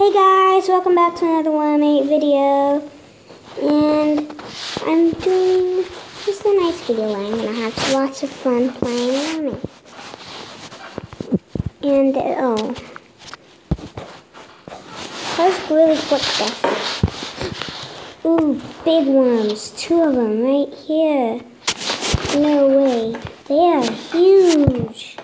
Hey guys, welcome back to another wormate video, and I'm doing just a nice video where I'm going to have lots of fun playing wormate. And, let's really quick this. Ooh, big worms, 2 of them right here. No way, they are huge.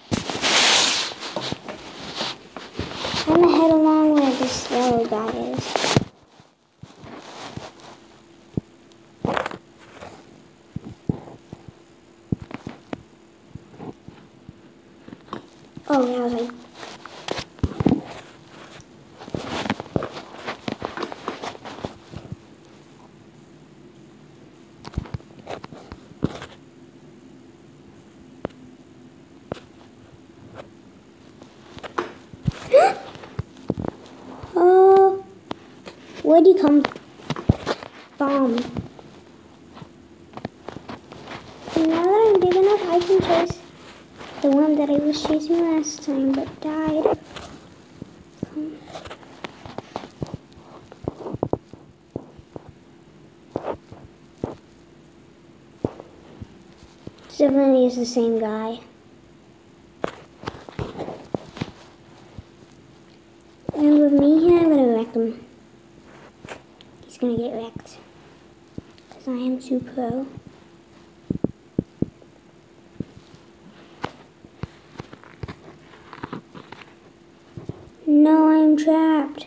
I'm gonna head along where this yellow guy is. Oh, yeah, I was like... Oh, where'd you come from? And now that I'm big enough, I can chase the one that I was chasing last time, but died. Definitely is the same guy. And with me here, I'm gonna wreck him. He's gonna get wrecked. Because I am too pro. No, I'm trapped.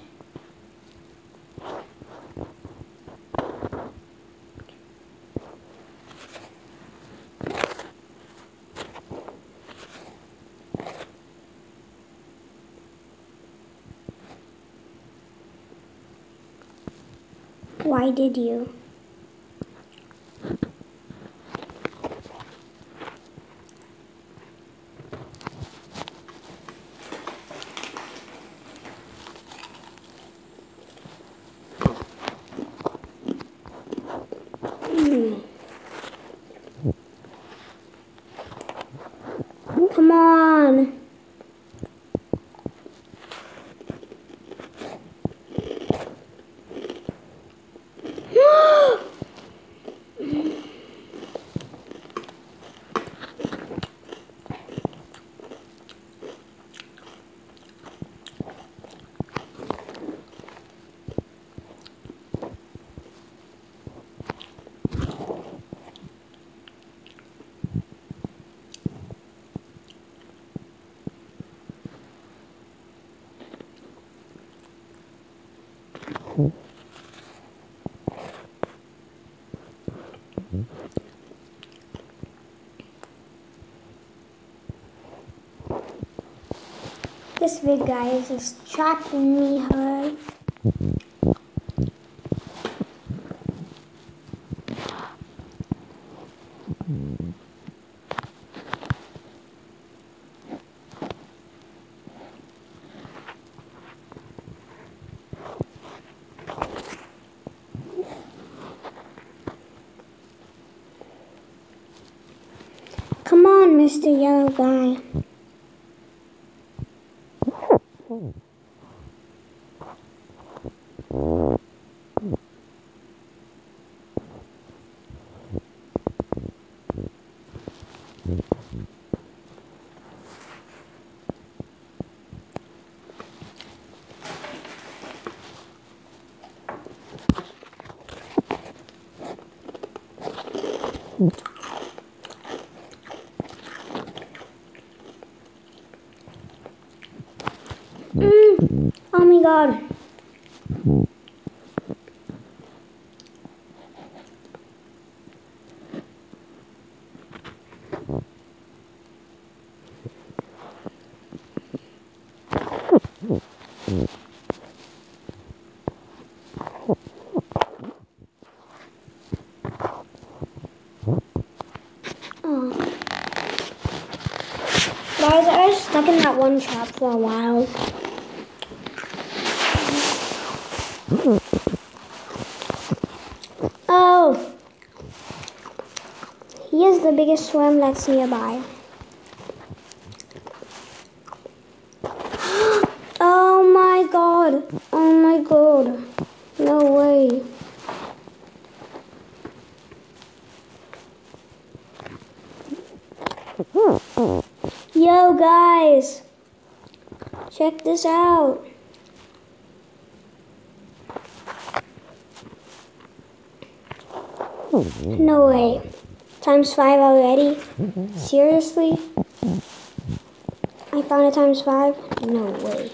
Why did you? Come on. This big guy is just trapping me hard. Come on, Mr. Yellow Guy. Oh my god. Oh. Guys, I was stuck in that one trap for a while. Oh, he is the biggest worm that's nearby. Oh my god. god. Oh my god. No way. Yo guys. Check this out. No way. ×5 already? Seriously? I found a ×5? No way.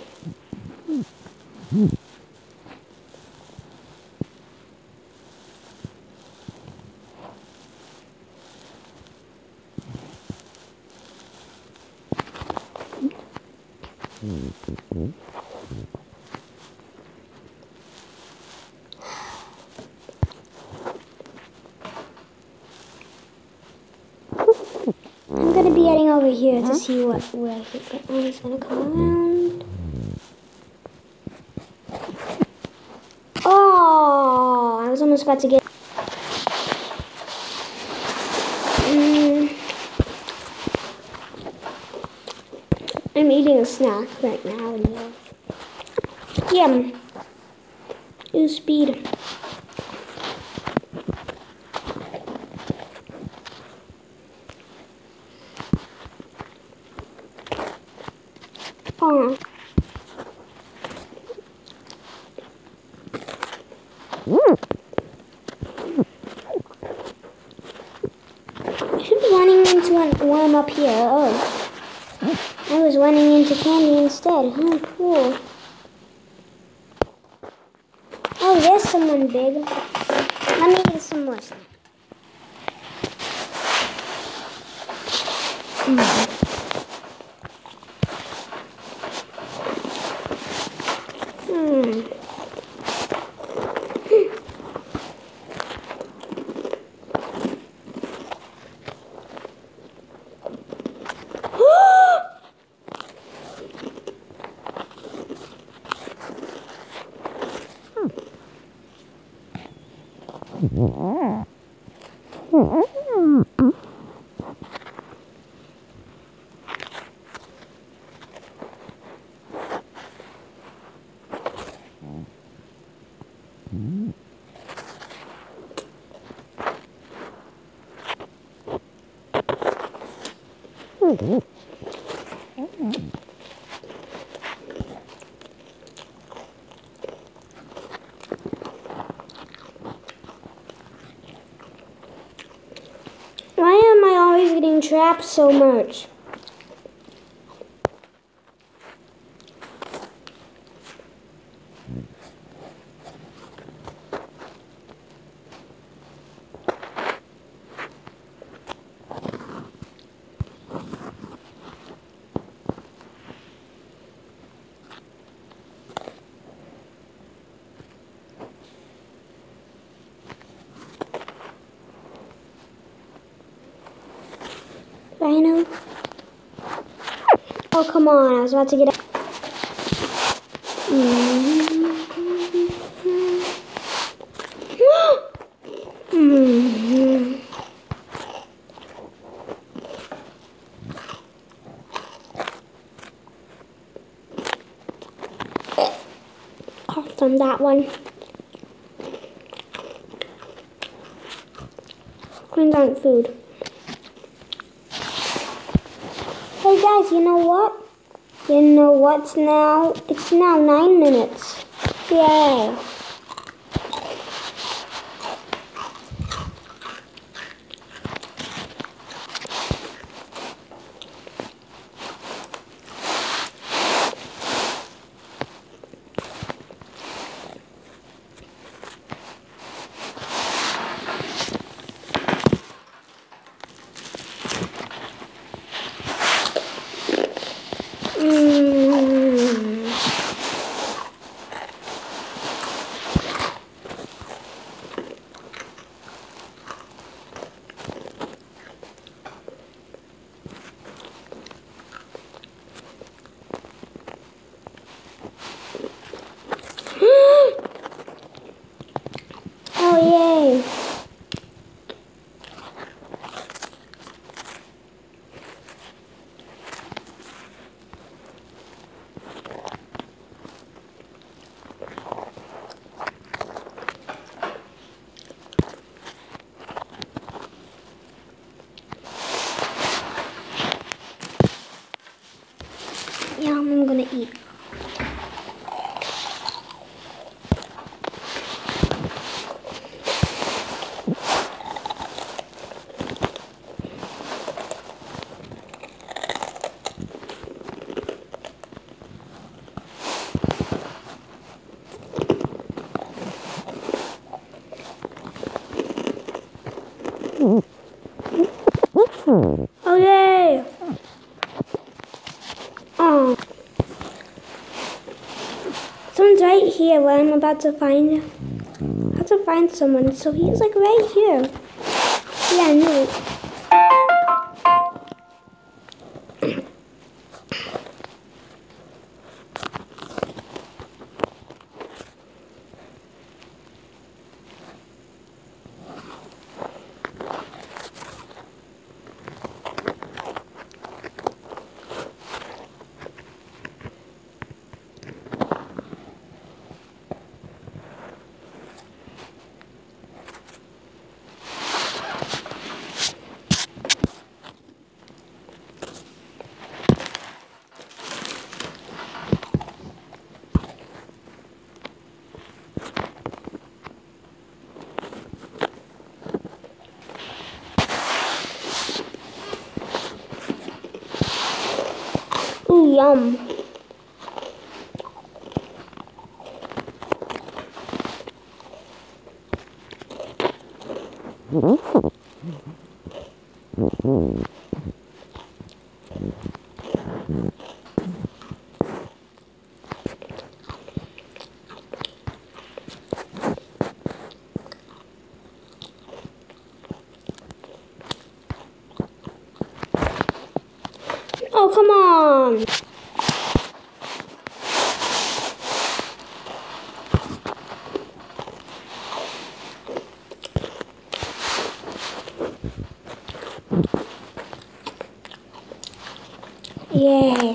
I'm gonna be heading over here to see where I could go. I'm just gonna come around. Oh, I was almost about to get. I'm eating a snack right now. Yum. Ooh, speed. Oh. I should be running into a worm up here. Oh. I was running into candy instead. Oh, cool. Oh, there's someone big. Let me get some more snack. Why am I always getting trapped so much? Rhino? Oh, come on. I was about to get out. From that one. Clean out food. Hey guys, you know what? You know what's now? It's now 9 minutes. Yay. Oh yay! Oh, someone's right here where I'm about to find. I have to find someone. So he's like right here. Yeah, I knew it. Ooh, yum. Oh, come on. Yeah.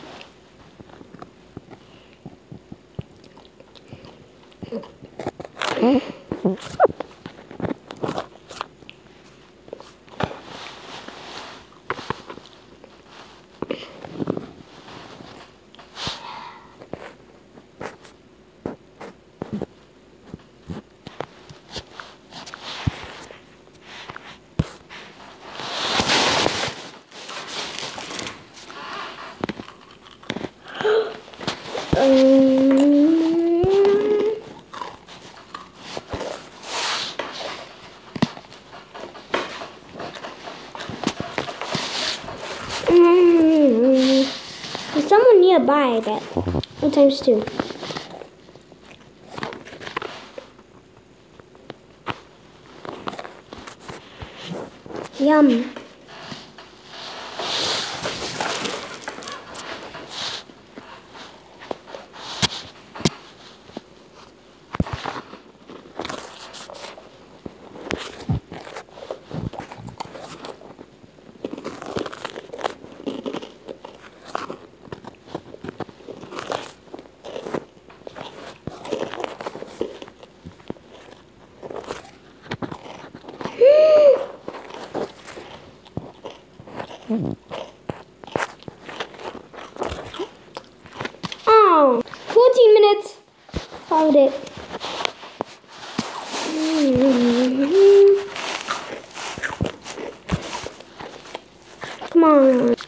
There's someone nearby that. Oh, times two. Yum. Oh, 14 minutes. Found it. Come on.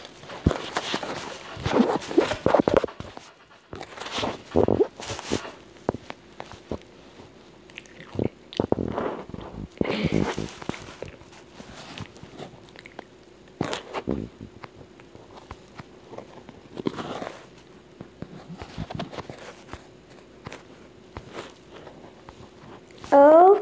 Oh.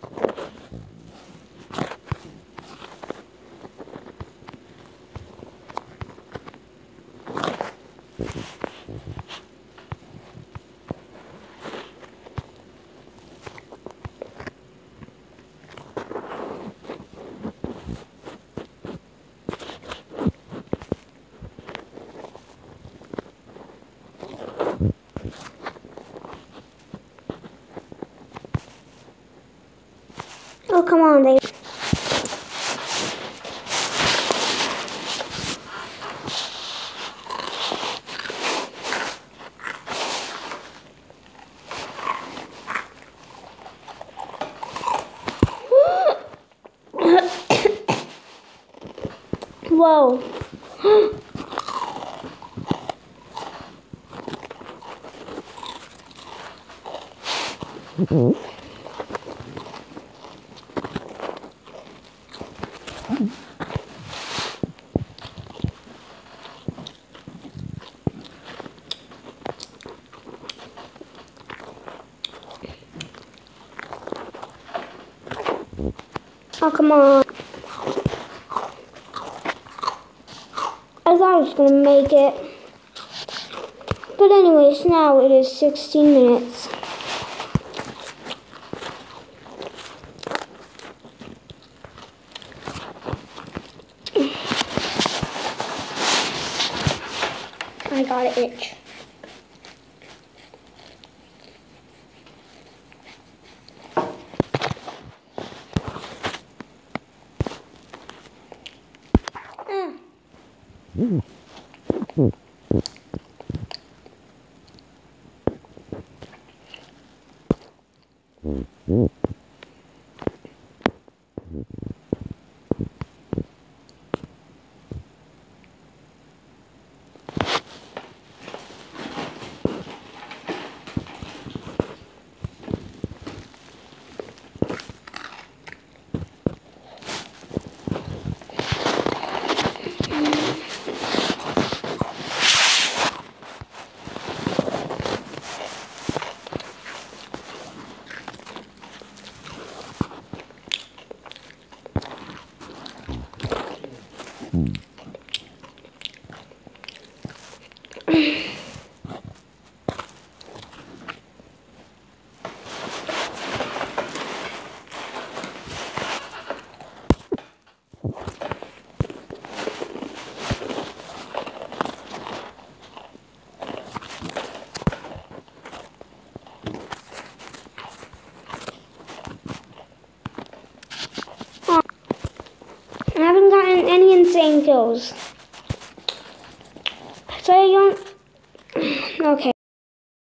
Oh, come on, baby. Whoa. Oh, come on. I thought I was going to make it. But anyways, now it is 16 minutes. I got it itch. I haven't gotten any insane kills.